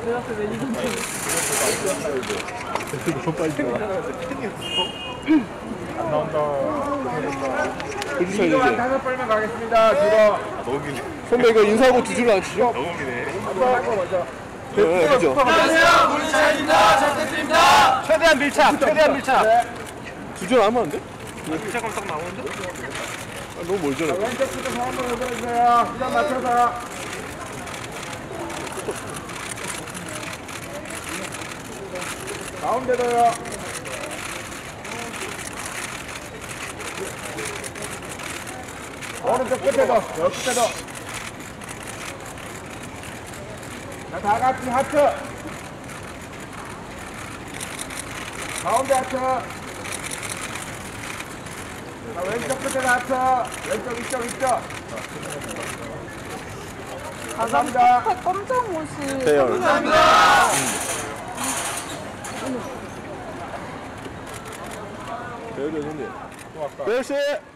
이거 빨리 들어. 안 나온다. 해주셔야 되죠. 5발만 가겠습니다. 뒤로. 너무 기네. 선배 이거 인사하고 두 줄로 안 치죠? 너무 기네. 네, 그죠? 안녕하세요. 물차입니다. 전태팀입니다. 최대한 밀착. 최대한 밀착. 두 줄 하면 안 돼? 밀착감 딱 나오는데? 아, 너무 멀잖아. 왼쪽 수도 한번 해보세요. 시간 맞춰서. 가운데로요. 오른쪽 끝에도, 여 끝에도. 자, 다 같이 하트. 가운데 하트. 자, 왼쪽 끝에도 하트. 왼쪽 이쪽. 감사합니다. 검정 옷이 대열. 감사합니다. 대열 형님. 몇 시?